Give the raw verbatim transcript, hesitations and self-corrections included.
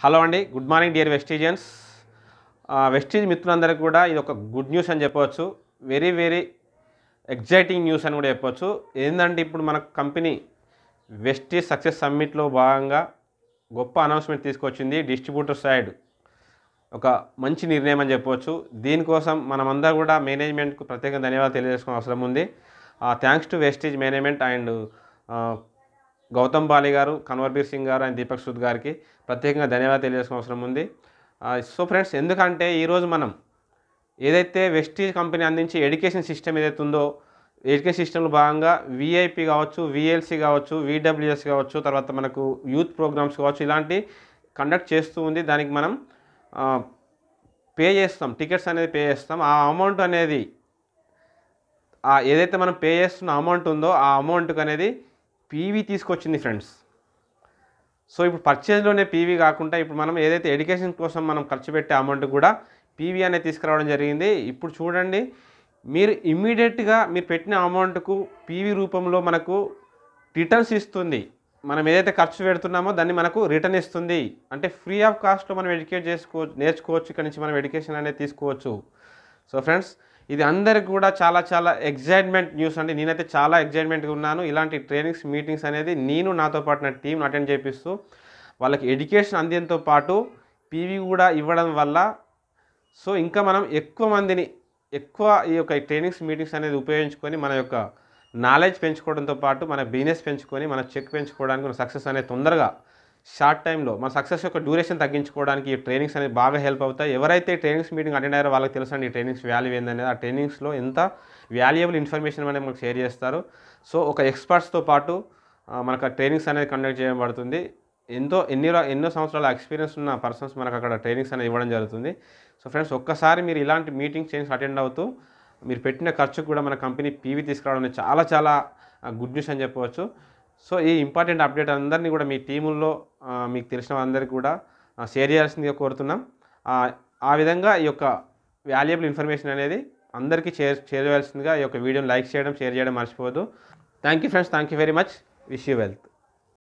Hello అండి, good morning dear Vestigians. Vestige మిత్రులందరికీ కూడా ఇది ఒక గుడ్ న్యూస్ అని చెప్పవచ్చు. వెరీ వెరీ ఎగ్జైటింగ్ న్యూస్ అని కూడా చెప్పవచ్చు. ఏంటంటే ఇప్పుడు మన కంపెనీ వెస్టీజ్ సక్సెస్ సమ్మిట్లో భాగంగా గొప్ప అనౌన్స్మెంట్ తీసుకొచ్చింది. డిస్ట్రిబ్యూటర్ సైడ్ ఒక మంచి నిర్ణయం అని చెప్పవచ్చు. దీనికోసం మనమందరూ కూడా మేనేజ్మెంట్కు ప్రత్యేకంగా ధన్యవాదాలు తెలియజేసుకోవడం అవసరం ఉంది. Thanks to Vestige management and Gautam Bali గారు, కన్వర్బీర్ సింగ్ గారు అండ్ దీపక్ సూద్ గారికి ప్రత్యేకంగా ధన్యవాదాలు తెలియజేసుకోవడం అవసరం ఉంది. సో ఫ్రెండ్స్, ఎందుకంటే ఈరోజు మనం ఏదైతే వెస్టీజ్ కంపెనీ అందించే ఎడ్యుకేషన్ సిస్టమ్ ఏదైతే ఉందో, ఎడ్యుకేషన్ సిస్టంలో భాగంగా విఐపి కావచ్చు, విఎల్సి కావచ్చు, విడబ్ల్యూఎస్ కావచ్చు, తర్వాత మనకు యూత్ ప్రోగ్రామ్స్ కావచ్చు, ఇలాంటి కండక్ట్ చేస్తూ ఉంది. దానికి మనం పే చేస్తాం, టికెట్స్ అనేది పే చేస్తాం. ఆ అమౌంట్ అనేది ఏదైతే మనం పే చేస్తున్న అమౌంట్ ఉందో ఆ అమౌంట్కి అనేది పీవీ తీసుకొచ్చింది ఫ్రెండ్స్. సో ఇప్పుడు పర్చేజ్లోనే పీవీ కాకుండా ఇప్పుడు మనం ఏదైతే ఎడ్యుకేషన్ కోసం మనం ఖర్చు పెట్టే అమౌంట్ కూడా పీవీ అనేది తీసుకురావడం జరిగింది. ఇప్పుడు చూడండి, మీరు ఇమ్మీడియట్గా మీరు పెట్టిన అమౌంట్కు పీవీ రూపంలో మనకు రిటర్న్స్ ఇస్తుంది. మనం ఏదైతే ఖర్చు పెడుతున్నామో దాన్ని మనకు రిటర్న్ ఇస్తుంది. అంటే ఫ్రీ ఆఫ్ కాస్ట్లో మనం ఎడ్యుకేట్ చేసుకో నేర్చుకోవచ్చు. ఇక్కడ నుంచి మనం ఎడ్యుకేషన్ అనేది తీసుకోవచ్చు. సో ఫ్రెండ్స్, ఇది అందరికి కూడా చాలా చాలా ఎగ్జైట్మెంట్ న్యూస్ అండి. నేనైతే చాలా ఎగ్జైట్మెంట్గా ఉన్నాను. ఇలాంటి ట్రైనింగ్స్ మీటింగ్స్ అనేది నేను నాతో పాటు నా టీంని అటెండ్ చేపిస్తూ వాళ్ళకి ఎడ్యుకేషన్ అందేంతో పాటు పీవీ కూడా ఇవ్వడం వల్ల సో ఇంకా మనం ఎక్కువ మందిని ఎక్కువ ఈ యొక్క ట్రైనింగ్స్ మీటింగ్స్ అనేది ఉపయోగించుకొని మన యొక్క నాలెడ్జ్ పెంచుకోవడంతో పాటు మన బిజినెస్ పెంచుకొని మన చెక్ పెంచుకోవడానికి మన సక్సెస్ అనేది తొందరగా షార్ట్ టైంలో మన సక్సెస్ యొక్క డ్యూరేషన్ తగ్గించుకోవడానికి ఈ ట్రైనింగ్స్ అనేది బాగా హెల్ప్ అవుతాయి. ఎవరైతే ట్రైనింగ్స్ మీటింగ్ అటెండ్ అయ్యారో వాళ్ళకి తెలుసండి ఈ ట్రైనింగ్స్ వాల్యూ ఏందనేది. ఆ ట్రైనింగ్స్లో ఎంత వాల్యుయబుల్ ఇన్ఫర్మేషన్ అనేది మనకు షేర్ చేస్తారు. సో ఒక ఎక్స్పర్ట్స్తో పాటు మనకు ఆ ట్రైనింగ్స్ అనేది కండక్ట్ చేయబడుతుంది. ఎంతో ఎన్ని ఎన్నో సంవత్సరాల ఎక్స్పీరియన్స్ ఉన్న పర్సన్స్ మనకు అక్కడ ట్రైనింగ్స్ అనేది ఇవ్వడం జరుగుతుంది. సో ఫ్రెండ్స్, ఒక్కసారి మీరు ఇలాంటి మీటింగ్ ట్రైనింగ్స్ అటెండ్ అవుతూ మీరు పెట్టిన ఖర్చుకు కూడా మన కంపెనీ పీవీ తీసుకురావడం అనేది చాలా చాలా గుడ్ న్యూస్ అని చెప్పవచ్చు. సో ఈ ఇంపార్టెంట్ అప్డేట్ అందరినీ కూడా మీ టీముల్లో మీకు తెలిసిన అందరికీ కూడా షేర్ చేయాల్సిందిగా కోరుతున్నాం. ఆ విధంగా ఈ యొక్క వాల్యుయబుల్ ఇన్ఫర్మేషన్ అనేది అందరికీ షేర్ చేయాల్సిందిగా ఈ యొక్క వీడియోని లైక్ చేయడం, షేర్ చేయడం మర్చిపోవద్దు. Thank you friends, thank you very much. Wish you wealth.